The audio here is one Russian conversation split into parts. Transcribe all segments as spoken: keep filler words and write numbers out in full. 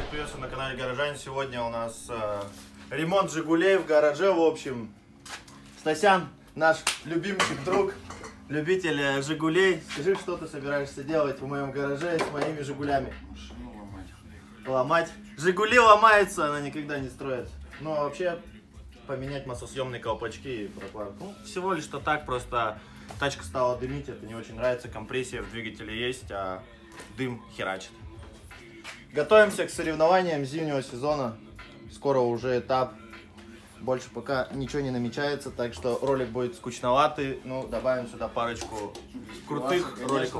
Всех приветствую на канале Гаражань. Сегодня у нас э, ремонт Жигулей в гараже. В общем, Стасян, наш любимчик, друг, любитель э, Жигулей. Скажи, что ты собираешься делать в моем гараже с моими Жигулями? Ломать. Ломать. Жигули ломаются, она никогда не строится. Ну, а вообще, поменять маслосъемные колпачки и прокладку. Ну, всего лишь что так, просто тачка стала дымить, это не очень нравится. Компрессия в двигателе есть, а дым херачит. Готовимся к соревнованиям зимнего сезона. Скоро уже этап. Больше пока ничего не намечается, так что ролик будет скучноватый. Ну, добавим сюда парочку крутых роликов.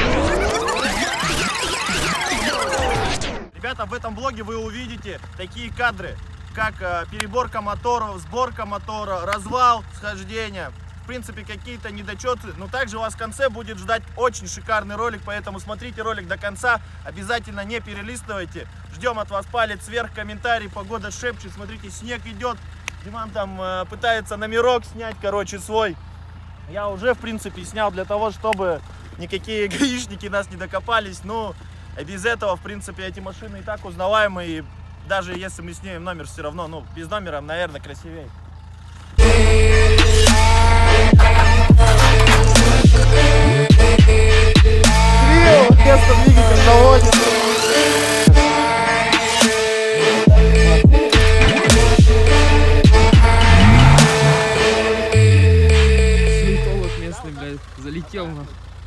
Ребята, в этом блоге вы увидите такие кадры, как э, переборка моторов, сборка мотора, развал, схождение. В принципе, какие-то недочеты, но также вас в конце будет ждать очень шикарный ролик, поэтому смотрите ролик до конца, обязательно не перелистывайте. Ждем от вас палец вверх, комментарий, погода шепчет, смотрите, снег идет, Диман там э, пытается номерок снять, короче, свой. Я уже, в принципе, снял для того, чтобы никакие гаишники нас не докопались, но без этого, в принципе, эти машины и так узнаваемые, и даже если мы снимем номер, все равно, ну, без номера, наверное, красивее. Место двигатель заводит. Слитолог местный, блядь, залетел на.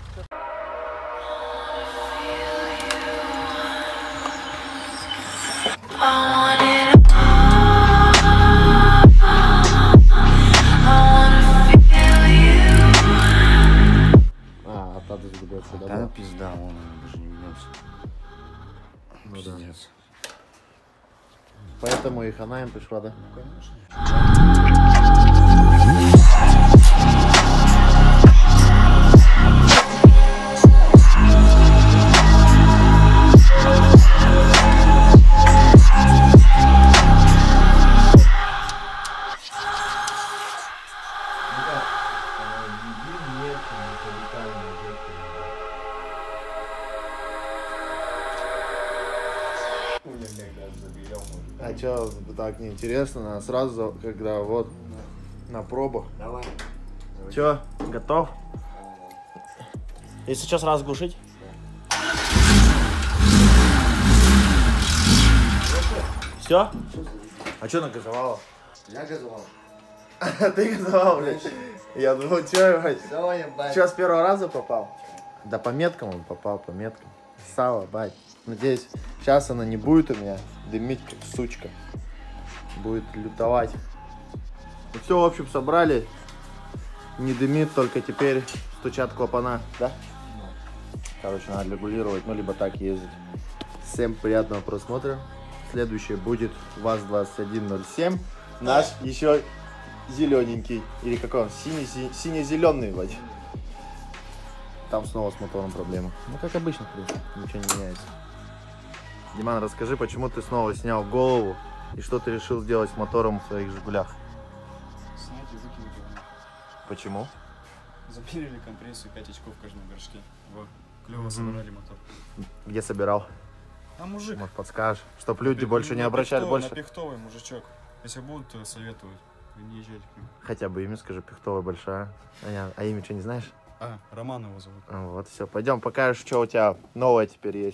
Да, пизда, он даже не мнется. Ну, пиздец. Да. Поэтому и хана им пришла, да? Ну, конечно. А чё, так неинтересно, надо сразу, когда вот на пробах. Давай. Чё, готов? Если сейчас раз глушить. Все? А чё нагазовала? Я газовал. Ты газовал, блядь? Я думал, чё, блядь? Ебать. Чё, с первого раза попал? Да по меткам он попал, по меткам. Сало, бать. Надеюсь, сейчас она не будет у меня дымить, как сучка. Будет лютовать. Ну все, в общем, собрали. Не дымит, только теперь стучат клапана, да? Короче, надо регулировать, ну, либо так ездить. Всем приятного просмотра. Следующее будет ВАЗ двадцать один ноль семь. Наш еще зелененький. Или какой он? Сине-зеленый, Вадь. Там снова с мотором проблема. Ну, как обычно, в принципе, ничего не меняется. Диман, расскажи, почему ты снова снял голову и что ты решил сделать с мотором в своих Жигулях? Снять и выкинуть его. Почему? Замерили компрессию, пять очков в каждом горшке. Во, клево собрали мотор. Где собирал? А мужик? Может, подскажешь, чтобы люди больше не на обращали пихтовый, больше? На пихтовый мужичок. Если будут, то советуют. Вы не езжайте к нему. Хотя бы имя скажи, Пихтовая большая. А, а имя что, не знаешь? А, Роман его зовут. А, вот, все, пойдем покажешь, что у тебя новое теперь есть.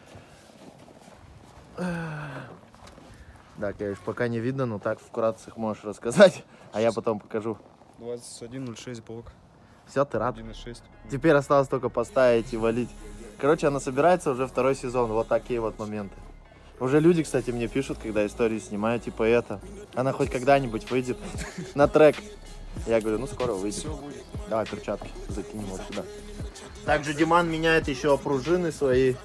Да, конечно, пока не видно, но так вкратце можешь рассказать, а я потом покажу. двадцать один ноль шесть блок. Все, ты рад? один и шесть. Теперь осталось только поставить и валить. Короче, она собирается уже второй сезон, вот такие вот моменты. Уже люди, кстати, мне пишут, когда истории снимаю, типа это. Она хоть когда-нибудь выйдет на трек. Я говорю, ну скоро выйдет. Все будет. Давай перчатки закинем вот сюда. Также Диман меняет еще пружины свои.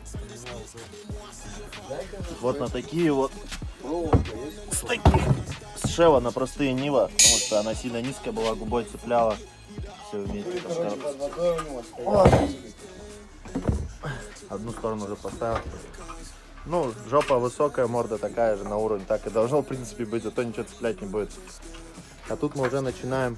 Вот на такие вот. С таких. С Шева на простые Нива, потому что она сильно низкая была, губой цепляла. Все вместе. Вот. Одну сторону уже поставил. Ну, жопа высокая, морда такая же на уровне. Так и должно, в принципе, быть, зато ничего цеплять не будет. А тут мы уже начинаем.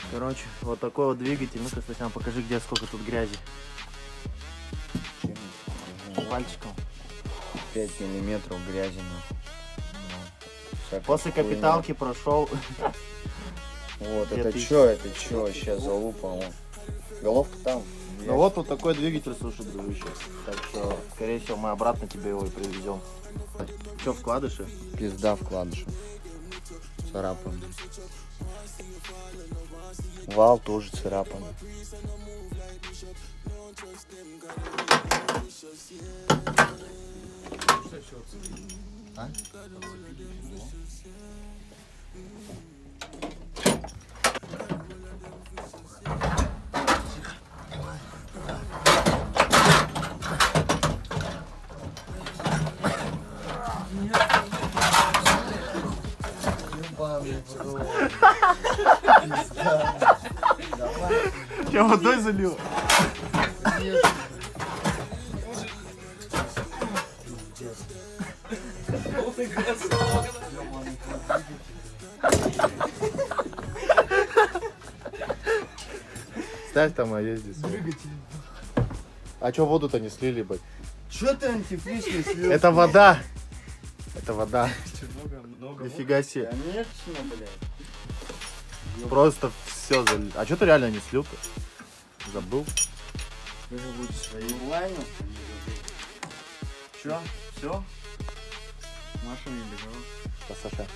Короче, вот такой вот двигатель. Ну-ка, Стасян, покажи, где сколько тут грязи. Пальчиком. пять миллиметров грязи. После капиталки прошел. Вот, две это тысячи. что, это что? Сейчас залупа. Вон. Головка там. Ну вот вот такой двигатель, слушай, дружище. Так что, скорее всего, мы обратно тебе его и привезем. Че, вкладыши? Пизда вкладыша. Царапан. Вал тоже царапан. А? Я водой залил. Ставь там, а я здесь. А чё воду-то не слили, бать? Что ты антифриз не слил? Это вода. Это вода. Много, много. Нифига себе. Конечно, блядь. Просто все залил. А что ты реально не слил-то? Забыл? Ты же будешь свои лайну. Че? Все? Маша не бежала. Да, Саша.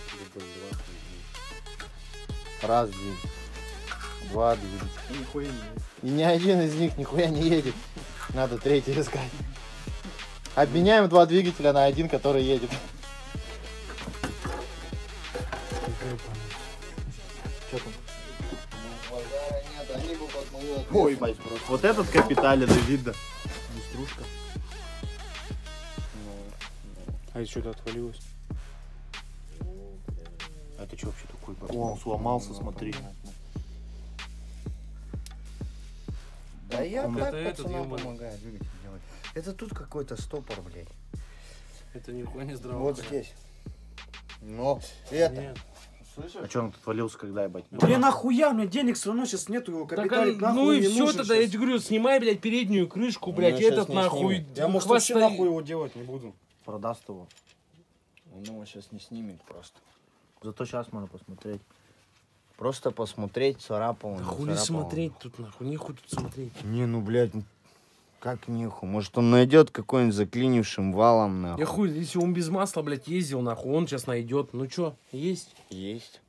Раз двигатель. Два двигателя. Нихуя не. И ни один из них нихуя не едет. Надо третий искать. Обменяем два двигателя на один, который едет. Что там? Базара нет, они бы под мою Ой, мать, просто. Вот этот капиталин, видно. Быструшка. А это что-то отвалилось? А это что вообще такой? О, он сломался, смотри. Да я Он- так это этот, пацанам ё-моё. помогаю двигатель делать. Это тут какой-то стопор, блядь. Это нихуя не здраво. Вот здесь. Но это. Нет. Слышишь? А что он тут валился, когда, ебать? Блин, нахуя? У меня денег все равно сейчас нету, его Так, капиталик а, нахуй ну и не все нужен тогда, я щас. тебе говорю, снимай, блядь, переднюю крышку, Ну, блядь, я щас этот не нахуй. сниму. Я, может, хвоста- вообще нахуй его делать не буду. Продаст его. Он его сейчас не снимет просто. Зато сейчас можно посмотреть. Просто посмотреть, царапал. Да не хули царапал. смотреть тут, нахуй, нехуй тут смотреть. Не, ну, блядь, ну, как нехуй. Может, он найдет какой-нибудь заклинившим валом, нахуй. Я хуй, если он без масла, блядь, ездил, нахуй, он сейчас найдет. Ну чё, есть? Есть.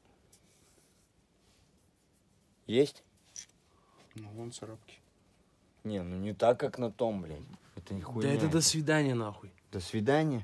Есть? Ну, вон царапки. Не, ну не так, как на том, блядь. Это нихуя. Да это до свидания, нахуй. До свидания.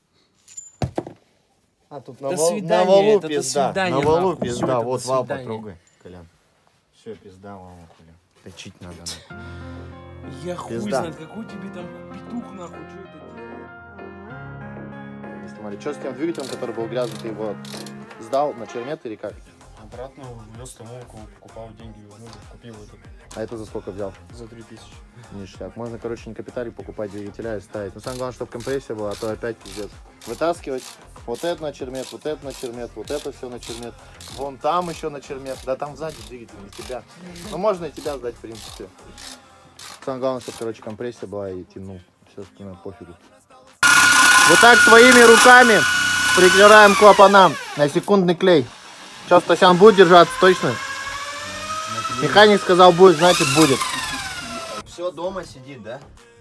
А тут на, До вал- свидания, на валу это до пизда. свидания, на валу нахуй. Всё, пизда. это Вот до вал свидания. потрогай, Колян. Все, пизда, вал, Колян. Точить надо. нахуй. Я хуй Пизда. знает, какой тебе там петух, нахуй, что это делает? Снимали. Что с тем двигателем, который был грязный, ты его сдал на чермет или как? Обратно вез стамовку, покупал деньги, ну, купил этот А это за сколько взял? за три тысячи. Ништяк. Можно, короче, не капиталий покупать, двигателя и ставить. Но самое главное, чтобы компрессия была, а то опять пиздец. Вытаскивать вот это на чермет, вот это на чермет, вот это все на чермет. Вон там еще на чермет. Да там сзади двигатель, не тебя. Ну можно и тебя сдать, в принципе. Самое главное, чтобы, короче, компрессия была и тянул. Все остальное пофигу. Вот так своими руками прикрываем клапанам на секундный клей. Сейчас Стасян будет держаться, точно? Механик сказал будет, значит будет. Все дома сидит, да?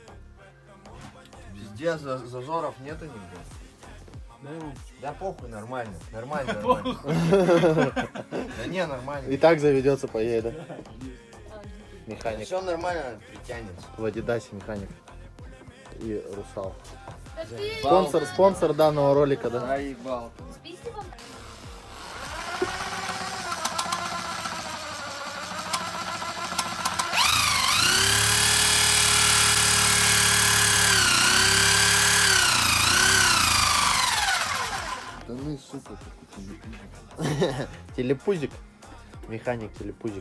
Везде за- зазоров нету нигде. Да похуй, нормально. Нормально, нормально. Да не, нормально. И так заведется, поедет. Механик. Все нормально, притянется. В Адидасе механик. И Русал. Заебал. Спонсор, спонсор данного ролика, да? Заебал. Да ну, сука, Телепузик. Механик телепузик.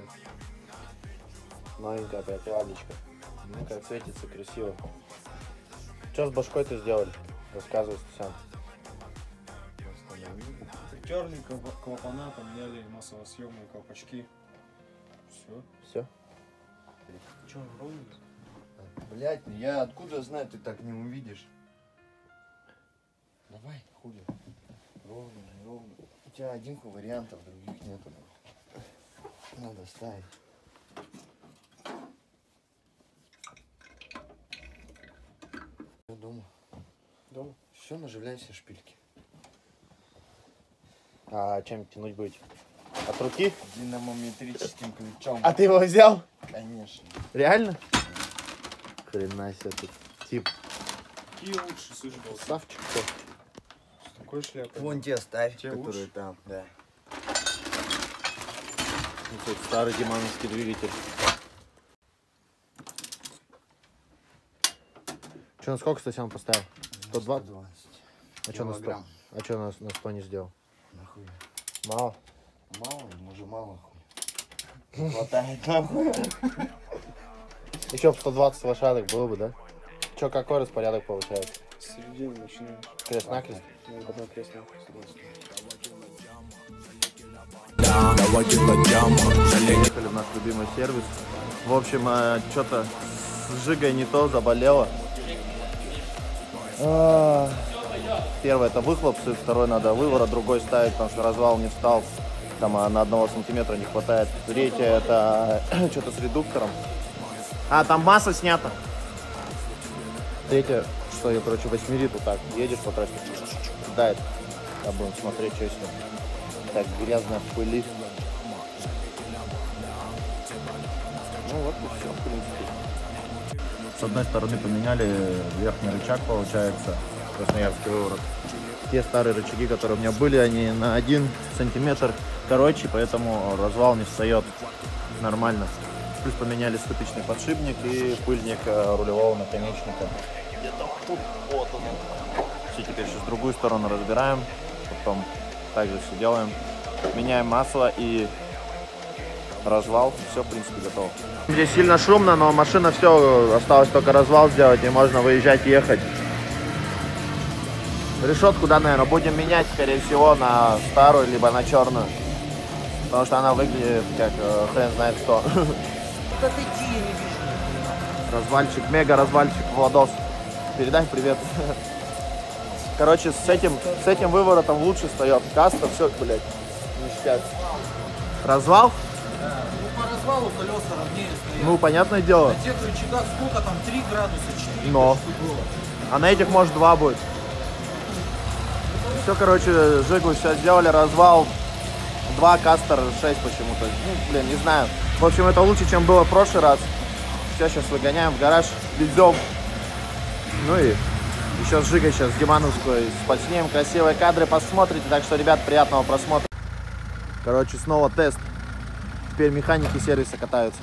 Маленькая опять ладочка. Ну как светится красиво. Что с башкой-то сделали? Рассказывай, Стасян. Притерли клапана, поменяли маслосъемные колпачки. Все. Все. Че, ровно? Блять, я откуда знаю, ты так не увидишь. Давай, хули. Ровно, ровно. У тебя один вариант, а других нету. Надо ставить. Я дома. Дома? Все, наживляй все шпильки. А чем тянуть будете? От руки? Динамометрическим ключом. А ты его взял? Конечно. Реально? Хрена себе тут. Тип. Какие лучше, слышь, был? Красавчик кто? С такой шляпой. Вон те ставь, Те которые лучше? там, да. Ну, тут старый димановский двигатель. Че, на сколько Стасян поставил? сто двадцать? А что на сто? Килограмм. А что на, на сто не сделал? Нахуй. Мало. Мало, ему же мало хуй. Не хватает нахуй. Еще в сто двадцать лошадок было бы, да? Че, какой распорядок получается? С середины начинаем. Крест-накрест? Одно кресло-накрест. Приехали в наш любимый сервис. В общем, что-то с Жигой не то, заболело. А, Первое это выхлоп, второй надо выворот, другой ставить, потому что развал не встал. Там а, на одного сантиметра не хватает. Третье это что-то с редуктором. А, там масса снята. Третье, что я, короче, восьмерит вот так. Едешь по трассе, дает. А будем смотреть, что с ним. Так, грязно в пыли. Ну вот и все, в принципе. С одной стороны поменяли верхний рычаг, получается, красноярский выворот. Те старые рычаги, которые у меня были, они на один сантиметр короче, поэтому развал не встает нормально. Плюс поменяли ступичный подшипник и пыльник рулевого наконечника. Где-то тут, вот он. Все, теперь сейчас другую сторону разбираем, потом также все делаем. Меняем масло и развал, все в принципе готово. Здесь сильно шумно, но машина все, осталось только развал сделать и можно выезжать и ехать. Решетку, да, наверное, будем менять, скорее всего, на старую, либо на черную. Потому что она выглядит как э, хрен знает что. Развальчик, мега развальчик, Владос. Передай привет. Короче, с этим, с этим выворотом лучше встает. Каста, все, блядь, ништяк. Развал? Ну, по развалу колеса ровнее стоят. Ну, понятное дело. На тех рычагах сколько там, три градуса, четыре Но. было. А на этих, может, два будет. Все, короче, Жигу сейчас сделали развал. Два Кастер шесть почему-то. Ну, блин, не знаю. В общем, это лучше, чем было в прошлый раз. Все, сейчас выгоняем в гараж, везем. Ну и еще с Жигой сейчас Димановскую подснимем красивые кадры, посмотрите. Так что, ребят, приятного просмотра. Короче, снова тест. Теперь механики сервиса катаются.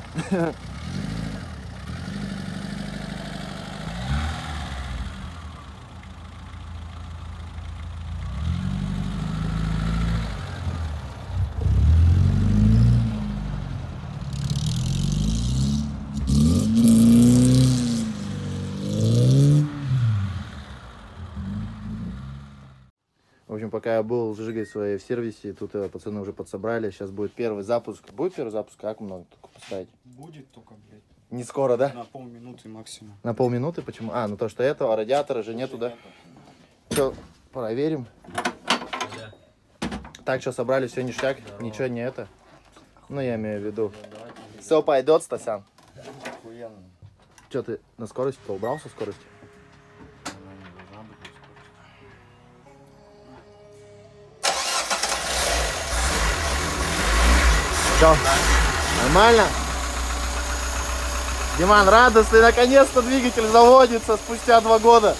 В общем, пока я был с Жигой своей в сервисе, тут э, пацаны уже подсобрали. Сейчас будет первый запуск. Будет первый запуск? Как много только поставить? Будет только, блядь, Не скоро, да? на полминуты максимум. На полминуты? Почему? А, ну то, что этого, радиатора же нету, да? Все, проверим. Так, что собрали, все ништяк? Ничего не это? Ну, я имею в виду. Все пойдет, Стасян? Охуенно. Что, ты на скорость поубрал со скорости? Все, нормально? Диман, радостный, наконец-то двигатель заводится спустя два года.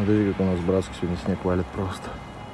Смотрите, как у нас в Братске сегодня снег валит просто.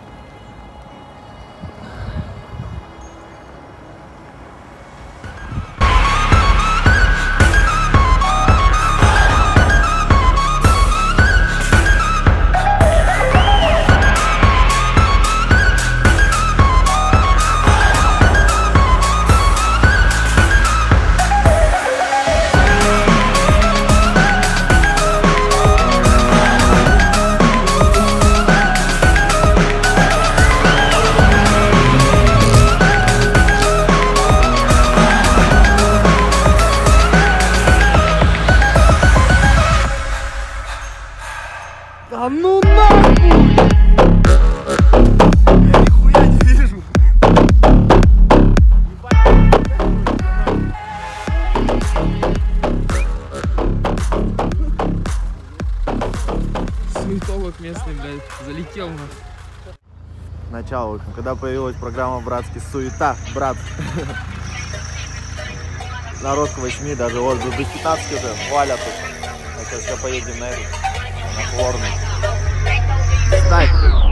Да ну нахуй! Я нихуя не вижу. Суетолог местный, блядь, залетел нас. Начало, в общем, когда появилась программа «Братский суета», брат. Народ к восьми, даже вот до пятнадцати уже валят тут. А сейчас еще поедем на этот, на Хворный. Дай.